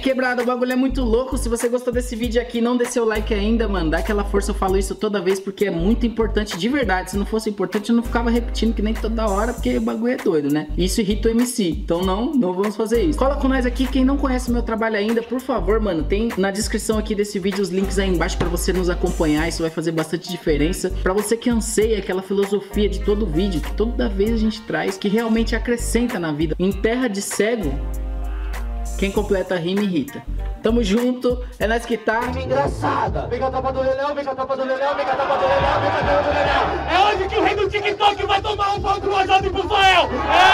quebrada, o bagulho é muito louco. Se você gostou desse vídeo aqui, não deixou o like ainda, mano. Dá aquela força, eu falo isso toda vez porque é muito importante de verdade. Se não fosse importante, eu não ficava repetindo que nem toda hora, porque o bagulho é doido, né? Isso irrita o MC. Então não vamos fazer isso. Cola com nós aqui, quem não conhece meu trabalho ainda, por favor, mano, tem na descrição aqui desse vídeo os links aí embaixo pra você nos acompanhar. Isso vai fazer bastante diferença. Pra você que anseia aquela filosofia de todo vídeo, que toda vez a gente traz, que realmente acrescenta na vida. Em terra de cego, quem completa rima irrita. Tamo junto, é nós que tá. Engraçada. Vem com a tapa do Leléu, vem com a tapa do Leléu, vem com a tapa do Leléu, vem com a tapa do Leléu. É hoje que o rei do TikTok vai tomar um pau do Rojão pro Fael.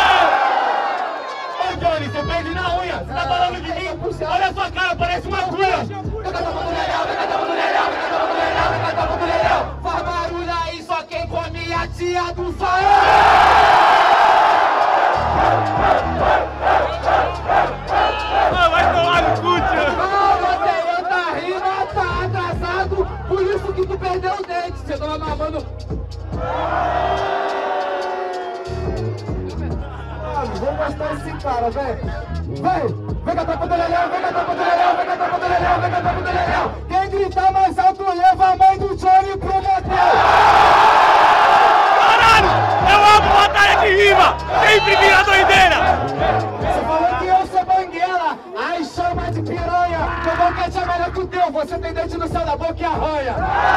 Ô Johnny, você perde na unha. Você tá falando de mim? Olha a sua cara, parece uma cunha. Vem com a tapa do Leléu, vem com a tapa do Leléu, vem com a tapa do Leléu, vem com a tapa do Leléu. Faz barulho aí, só quem come a tia do Fael. Vai tomar no cu, tio! Calma, tá rima, tá atrasado. Por isso que tu perdeu o dente. Você tava mamando. Vamos gastar esse cara, velho. Vem com a tapa do Leléu, vem com a tapa do Leléu, vem com a tapa do Leléu, vem com a tapa do Leléu. Quem gritar mais alto leva a mãe do Johnny pro motel. Caralho! Eu amo batalha de rima! Sempre vira doideira! Você falou que eu sou banguela, ai chama de piranha. Meu boquete é melhor que o teu, você tem dente no céu da boca e arranha.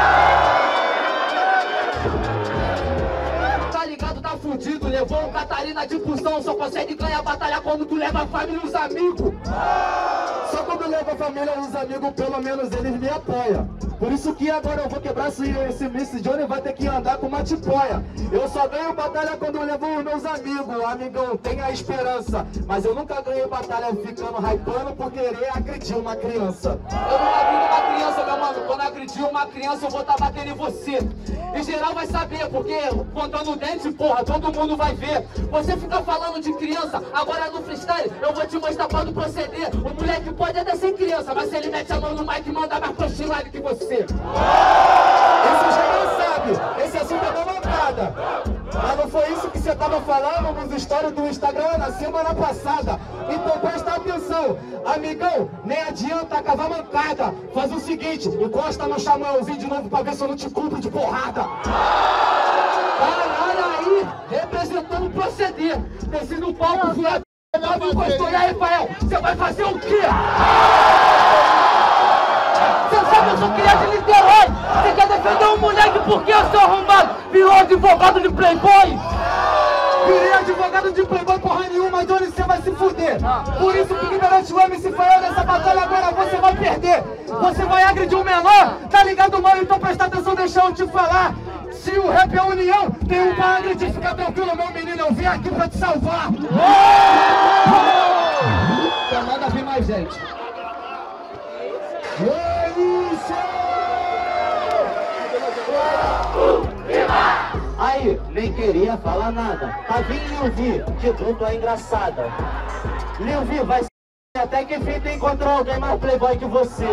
Tá ligado, tá fudido, levou um Catarina de pulsão. Só consegue ganhar batalha quando tu leva a família e os amigos. Só quando leva a família e os amigos, pelo menos eles me apoiam. Por isso que agora eu vou quebrar esse Miss Johnny, vai ter que andar com uma tipóia. Eu só ganho batalha quando eu levo os meus amigos. Amigão, tenha esperança. Mas eu nunca ganhei batalha ficando hypando por querer agredir uma criança. Eu não agrido uma criança, meu mano. Quando agredir uma criança, eu vou tá batendo em você. Em geral vai saber, porque contando o dente, porra, todo mundo vai ver. Você fica falando de criança, agora no freestyle eu vou te mostrar quando proceder. O moleque pode até ser criança, mas se ele mete a mão no mic, manda mais punchline que você. Esse já não sabe, esse assunto é da mancada. Mas não foi isso que você tava falando nos stories do Instagram na semana passada. Então presta atenção, amigão, nem adianta cavar mancada. Faz o seguinte, encosta no Xamãozinho de novo pra ver se eu não te cubro de porrada. Caralho aí, representando o proceder. Desci no palco, fui a não encostou. E aí, Fael, você vai fazer o quê? Você sabe, eu sou criança de Niterói. Você quer defender um moleque porque eu sou arrombado? Virou advogado de playboy? Virei advogado de playboy porra nenhuma, Johnny, você vai se fuder. Por isso que garante o MC Fael nessa batalha agora você vai perder. Você vai agredir um menor, tá ligado, mano? Então presta atenção, deixa eu te falar. Se o rap é união, tem um pra agredir, fica tranquilo, meu menino, eu vim aqui pra te salvar. Então manda vir mais gente. Aí, nem queria falar nada. Tá vindo Lil V, de dupla engraçada. Lil V vai ser até que enfim tu encontrou alguém mais playboy que você.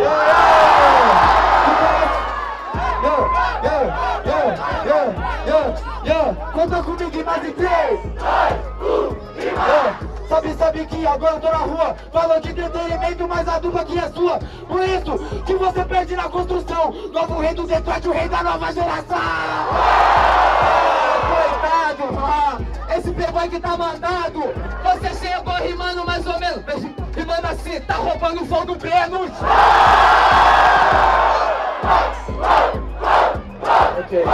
Conta comigo em mais de 3, 2, 1, sabe que agora eu tô na rua. Falou de entretenimento, mas a dupla aqui é sua. Por isso que você perde na construção. Novo rei do Detroit, o rei da nova geração. Coitado, esse playboy que tá mandado. Você chegou rimando mais ou menos, rimando assim, tá roubando o fogo do Brenos. Ok.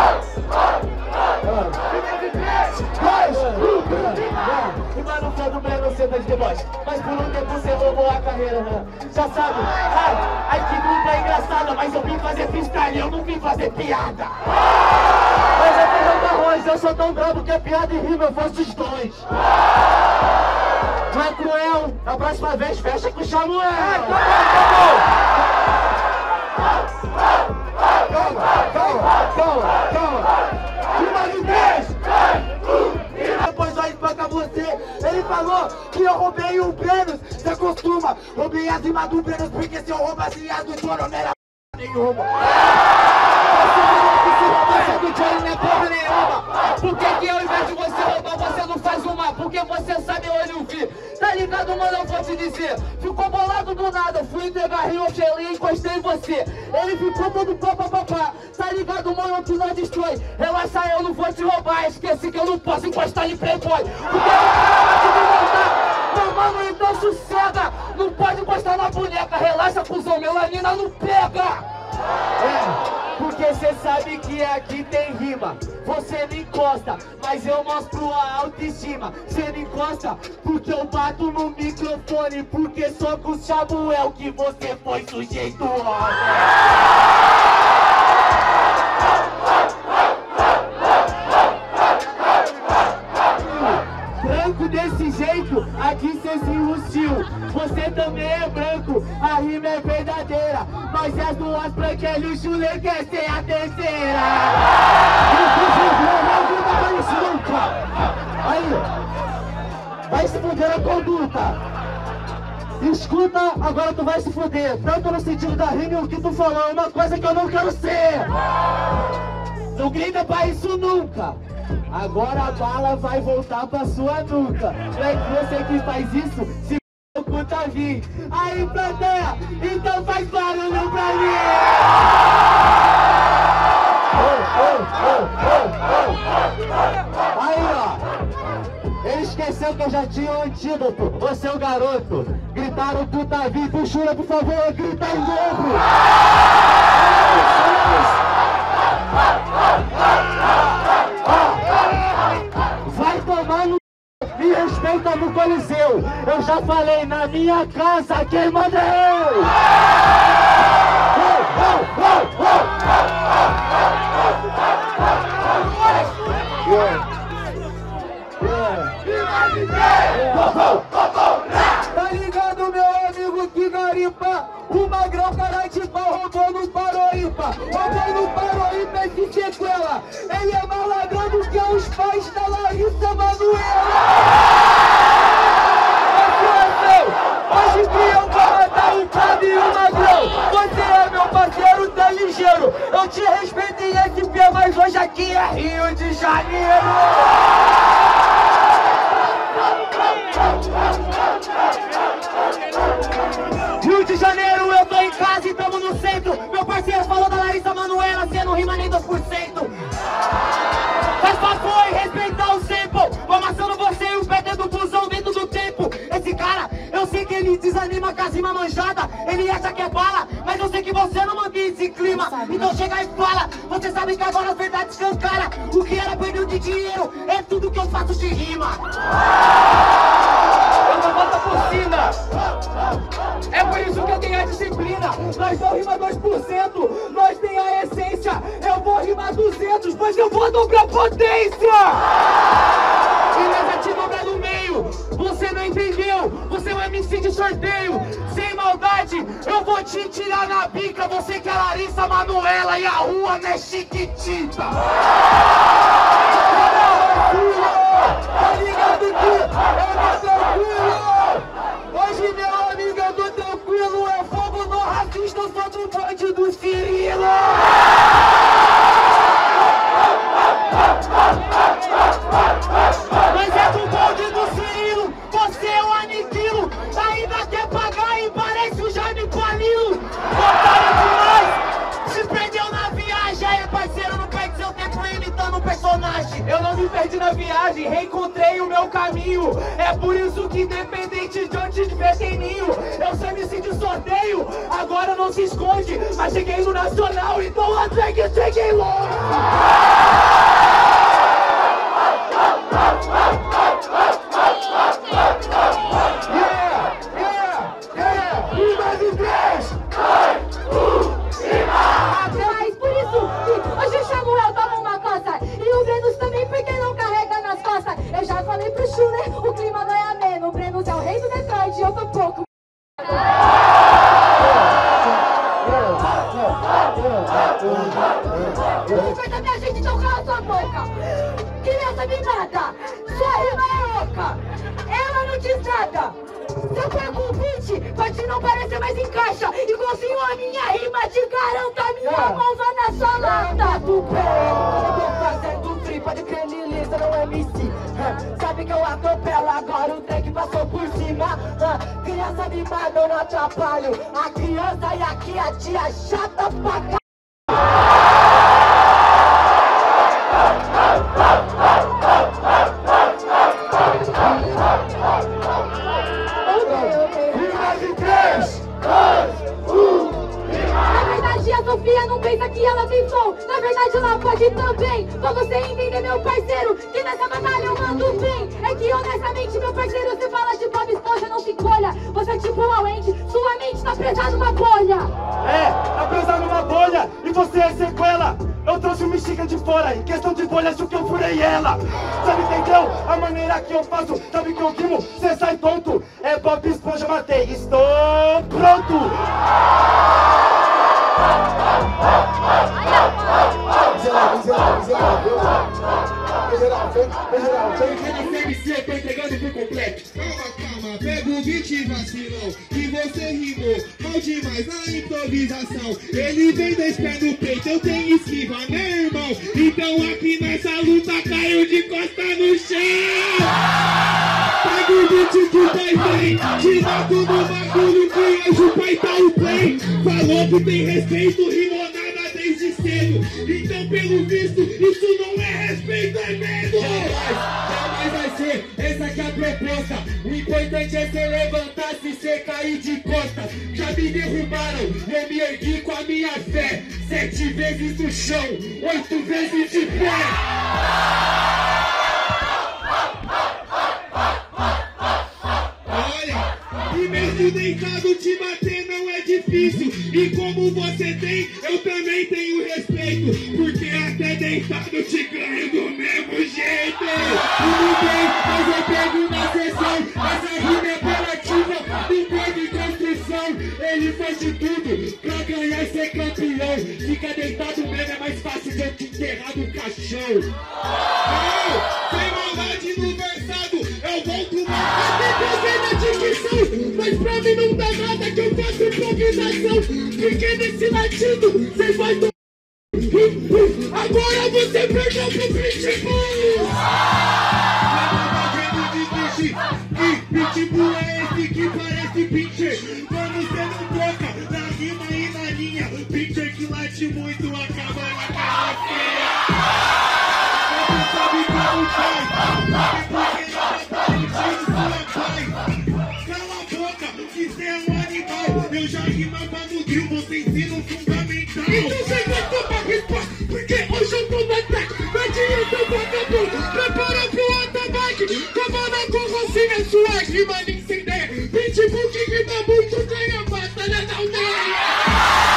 Rimando o fogo do Brenos, você tá de deboche. Mas por um tempo você roubou a carreira, né? Já sabe, ai que dupla é engraçada. Mas eu vim fazer freestyle, eu não vim fazer piada. Mas é feijão com arroz, eu sou tão brabo que é piada e rima, eu faço os dois. Não é cruel, na próxima vez fecha com o Samuel. Calma. Rima de 10. Depois vai espancar você. Ele falou que eu roubei o Brenos. Você acostuma, roubei as rimas do Brenos. Porque se eu roubasse as do Toro, não era nenhuma. Você do Johnny não é porra nenhuma. Por que que ao invés de você roubar, você não faz uma porque você sabe onde eu vi. Tá ligado, mano? Eu vou te dizer. Ficou bolado do nada, fui entregar rio, eu cheguei e encostei em você. Ele ficou todo papapá. Tá ligado, mano? Tu não destrói. Relaxa, eu não vou te roubar. Esqueci que eu não posso encostar em playboy. Porque eu não te levantar. Não, mano, então sossega. Não pode encostar na boneca. Relaxa, cuzão, melanina não pega. Porque cê sabe que aqui tem rima. Você não encosta, mas eu mostro a autoestima. Cê não encosta, porque eu bato no microfone. Porque só com o Samuel que você foi sujeito branco desse jeito, aqui cê se ilusiu. Você também é branco, a rima é verdadeira. Mas as duas branquelas, o Chulé quer ser a terceira. Aí, vai se fuder a conduta. Escuta, agora tu vai se fuder. Tanto no sentido da rima e o que tu falou é uma coisa que eu não quero ser. Não grita pra isso nunca. Agora a bala vai voltar pra sua nuca. Não é que você que faz isso, se o cu tá vindo. Aí, plateia, então faz barulho pra mim. Aí, ó. Ele esqueceu que eu já tinha um antídoto. Ô, seu garoto, gritaram tu tá vivo. Chura, por favor, grita em novo. Vai tomar no... Me respeita no Coliseu. Eu já falei, na minha casa quem manda é eu. Tá ligado, meu amigo, que garimpa? O Magrão, cara de pau, roubou no Paroímpa. Roubou no Paroímpa esse sequela. Ele é mais ladrão do que os pais da Larissa Manoela. Hoje que eu vou matar o Fábio e o Magrão. Você é meu parceiro, tá ligeiro. Eu te respeito em SP, mas hoje aqui é Rio de Janeiro. Rio de Janeiro, eu tô em casa e tamo no centro. Meu parceiro falou da Larissa Manoela, cê não rima nem 2%. Faz favor e respeitar o sample. Vou amassando você e o pé dentro do busão dentro do tempo. Esse cara, eu sei que ele desanima com a rima manjada. Ele acha que é bala, mas eu sei que você não mantém esse clima. Então chega e fala, você sabe que agora as verdades escancara. O que era perder de dinheiro é tudo que eu faço de rima. Eu não boto por cima. É por isso que eu tenho a disciplina. Nós não rima 2%, nós tem a essência. Eu vou rimar 200, mas eu vou dobrar potência. E nós te dobra no meio. Você não entendeu, você é um MC de sorteio. Sem maldade, eu vou te tirar na bica. Você que é Larissa Manoela e a rua não é Chiquitita. Tá ligado que eu tô tranquilo? Hoje, meu amigo, eu tô tranquilo. É fogo no racista, eu sou do bonde do Cirilo. Mas é do bonde do Cirilo, você eu aniquilo. Ainda quer pagar e parece o Jaime Palilo. Otário demais, se perdeu na viagem. Aí, parceiro, não perde seu tempo imitando um personagem. Eu não me perdi na viagem, reencontrei o meu caminho. É por isso que independente de onde estiver tem ninho. Eu sou MC de sorteio, agora não se esconde. Mas cheguei no Nacional, então a drag cheguei longe. Mas por isso que hoje o Samuel toma uma coça e o Brenos também, porque não carrega nas costas. Eu já falei pro Chulé, o clima não é ameno. O Brenos é o rei do Detroit e eu tô pouco. Corta minha gente, então cala sua boca. Criança mimada, sua rima é oca. Ela não diz nada. Se eu pego um beat, pode não parecer, mas encaixa. Igualzinho a minha rima, te garanto, a minha mão vai na sua lata. Tu bem, eu tô fazendo free, pode crer, Lilisa não é MC. Sabe que eu atropelo agora, o trem que passou por cima. Criança mimada, eu não atrapalho a criança e aqui a tia chata pra cá. A Sofia não pensa que ela tem som. Na verdade ela pode também. Pra você entender, meu parceiro, que nessa batalha eu mando bem. É que honestamente, meu parceiro, você fala de Bob Esponja, não se colha. Você é tipo uma Wendy, sua mente tá presa numa bolha. Tá presa numa bolha e você é sequela. Eu trouxe uma mexica de fora, em questão de bolha, acho que eu furei ela. Sabe, entendeu? A maneira que eu faço, sabe que eu rimo, cê sai tonto. É Bob Esponja, matei, estou pronto. MC, eu tô entregando por completo. Calma, pega o beat e vacilão. Que você rimou mal demais na improvisação. Ele vem 2 pés no peito, eu tenho esquiva, né, irmão? Então aqui nessa luta caiu de costa no chão. Pega o beat que tá bem, tira tudo no bagulho que hoje o pai tá o play. Falou que tem respeito, rimou nada desde cedo. Então pelo visto, isso não é respeito, é medo. Jamais vai ser, essa que é a proposta. O importante é você levantar se você cair de costa. Já me derrubaram, eu me ergui com a minha fé. 7 vezes no chão, 8 vezes de pé. E mesmo deitado te bater não é difícil. E como você tem, eu também tenho respeito. Porque até deitado te ganho do mesmo jeito. Tudo bem, mas eu pego na sessão. Essa rima é apelativa, não perde construção. Ele faz de tudo pra ganhar e ser campeão. Fica deitado mesmo, é mais fácil de eu te enterrar no caixão. Sem maldade no versado, eu volto mais. Mas pra mim não dá nada que eu faço improvisação. Fiquei nesse latido, cê vai do... Agora você perdeu pro Pitbull. Pitbull é esse que parece Pincher. Quando cê não troca na rima e na linha. Pincher que late muito, acaba na cara feia. Você sabe como faz. Porque não tá mentindo sua paz. Eu já rimava no Rio, você ensina o fundamental. Então você vai tomar resposta, porque hoje eu tô no ataque. Não adianta eu vagabundo, prepara pro ataque. Toma na corrocinha, sua rima nem sem ideia. Pitbull que rima muito, ganha a batalha da aldeia.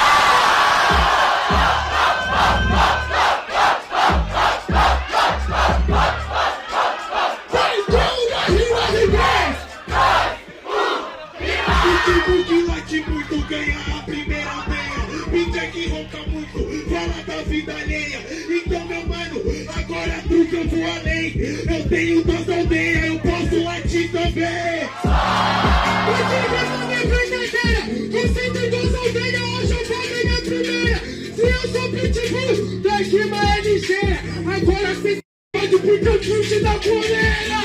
Pitbull que late muito, ganha a primeira aldeia. Pinter que ronca muito, fala da vida alheia. Então meu mano, agora tudo eu vou além. Eu tenho 2 aldeias, eu posso latir também. Você não é verdadeira, você tem 2 aldeias, hoje eu vou ganhar a primeira. Se eu sou Pitbull, da rima é ligeira. Agora cê pode porque eu chute da coleira.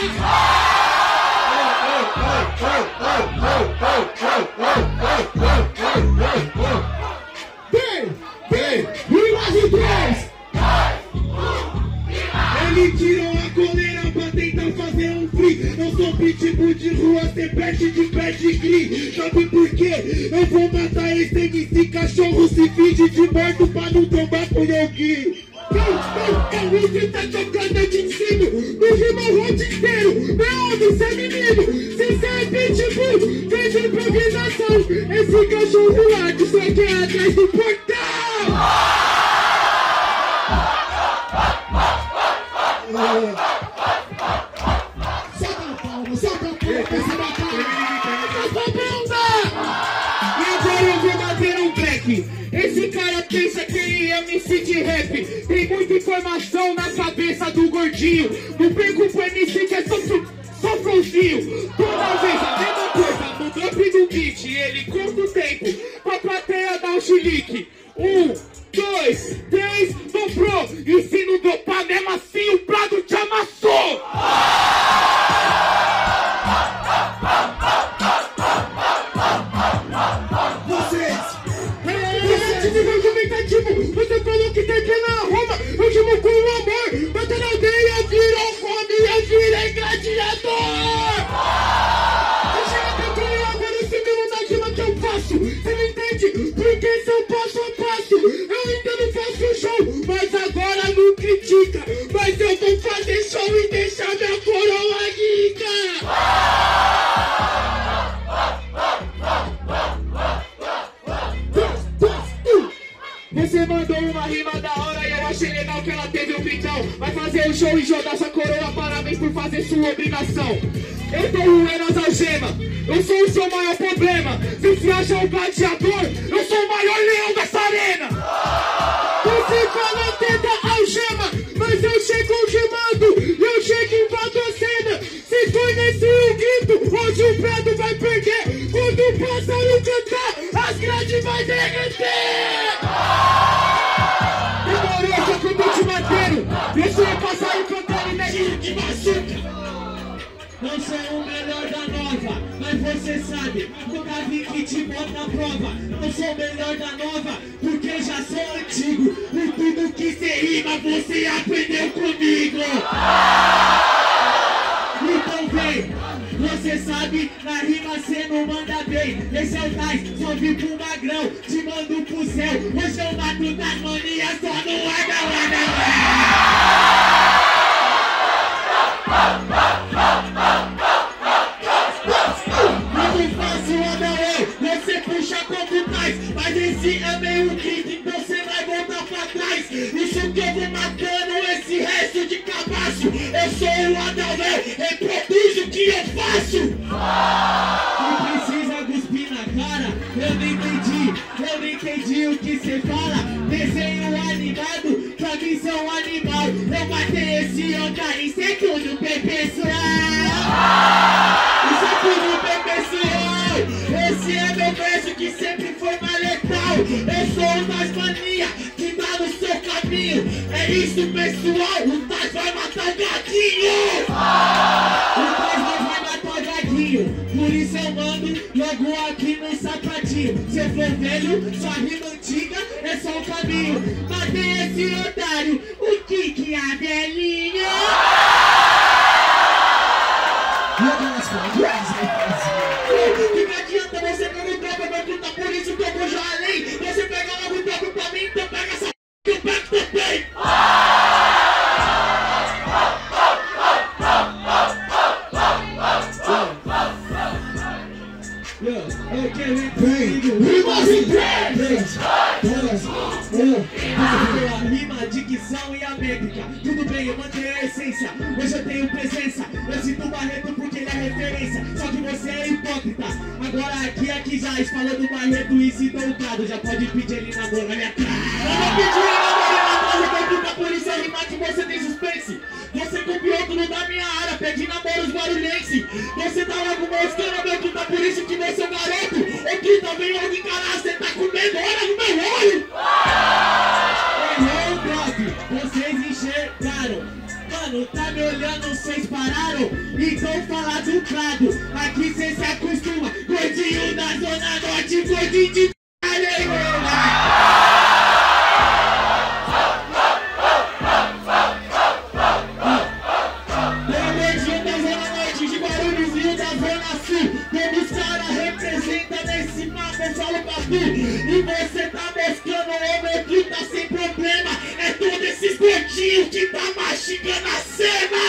Ele tirou a coleira pra tentar fazer um free. Eu sou Pitbull de rua, cê perde de pedigree. Sabe por quê? Eu vou matar esse MC cachorro, se finge de morto pra não tomar com Yogi. Você tá tocando de ensino, no rima o rodo inteiro. Meu homem, cê é menino, se cê é Pitbull, fez improvisação. Esse cachorro late, só que é atrás do portão. Esse cara pensa que ele é MC de rap. Tem muita informação na cabeça do gordinho. Não perco pro MC que é só flowzinho. Toda vez a mesma coisa, no drop do beat. Ele conta o tempo pra plateia dar um chilique. 1, 2, 3, dobrou. E se não dopar mesmo assim, o Prado te amassou. passo. Você não entende? Porque são passo a passo. Eu ainda não faço show, mas agora não critica. Mas eu vou fazer show e deixar minha coroa rica. Você mandou uma rima da hora e eu achei legal que ela teve um gritão. Vai fazer o show e jogar sua coroa, parabéns por fazer sua obrigação. Eu tô roendo as algemas, eu sou o seu maior problema. Você se acha um gladiador, eu sou o maior leão dessa arena. Você fala tenta algema, mas eu chego queimando, eu chego e invado a cena. Se conhece o grito, hoje o Pedro vai perder. Quando o pássaro cantar, as grades vai derreter. Demorou, só que eu tô te batendo. Deixa eu passar o cantando, neguinho que machuca. Não sou o melhor da nova, mas você sabe, nunca vi que te bota à prova. Não sou o melhor da nova, porque já sou antigo. Por tudo que cê rima, você aprendeu comigo. Então vem, você sabe, na rima cê não manda bem. Esse é o Tais, só vim pro magrão, te mando pro céu. Hoje eu mato das manias, só no muito fácil, Adauê, você puxa quanto Tais. Mas esse é meio grito, então cê vai voltar pra trás. Isso que eu vou matando, esse resto de cabaço. Eu sou o Adauê, reproduzo o que eu faço. Não precisa cuspir na cara, eu não entendi o que cê fala. Desenho animado, pra mim sou um animal. Eu matei esse otário em segundo, pessoal. Isso é tudo, pessoal. Esse é meu verso que sempre foi mais letal. Eu sou o das mania que tá no seu caminho. É isso, pessoal, o Tais vai matar o gatinho. O Tais não vai matar o gatinho, por isso eu mando logo aqui no sapatinho. Se eu for velho, sua rima antiga é só um caminho. Matei esse otário, o que é a velhinha? Que me adianta você que não droga, meu puta, por isso que eu vou já além. Você pega logo o dobro pra mim, então pega essa que eu pego também. Eu quero ir comigo. Rimas em 3, 2, 1. A rima, dicção e a métrica. Tudo bem, eu mantenho a essência. Hoje eu tenho presença. Eu cito o Barreto porque ele é referência. Só que você é hipócrita. Agora aqui já falando do Barreto e citou o Cado. Já pode pedir ele namoro ali atrás. Eu não pedi ele namoro ali atrás. Eu por isso é rimar que você tem suspense. Você copiou tudo da minha área, pedi namoros barulhense. Você tá logo moscando, meu puta, por isso que você é um garoto. Aqui também logo encarar, você tá comendo, olha no meu olho. Errou, brother, vocês enxergaram. Mano, tá me olhando, vocês pararam? Então fala do Prado, aqui cê se acostuma. Gordinho da Zona Norte, gordinho de e você tá moscando o homem que tá sem problema. É todos esses gordinhos que tá mastigando a cena.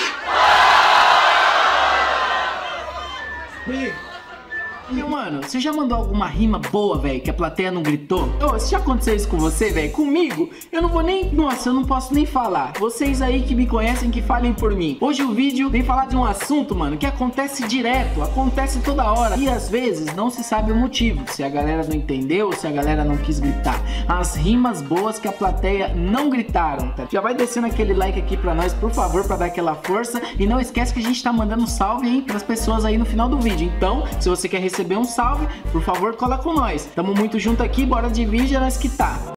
E, mano, você já mandou alguma rima boa, velho, que a plateia não gritou? Ô, se já aconteceu isso com você, velho, comigo, eu não vou nem... Nossa, eu não posso nem falar. Vocês aí que me conhecem, que falem por mim. Hoje o vídeo vem falar de um assunto, mano, que acontece direto, acontece toda hora. E às vezes não se sabe o motivo, se a galera não entendeu, se a galera não quis gritar. As rimas boas que a plateia não gritaram, tá? Já vai descendo aquele like aqui pra nós, por favor, pra dar aquela força. E não esquece que a gente tá mandando salve, hein, pras pessoas aí no final do vídeo. Então, se você quer receber um salve, por favor, cola com nós. Tamo muito junto aqui, bora de vídeo, nós que tá.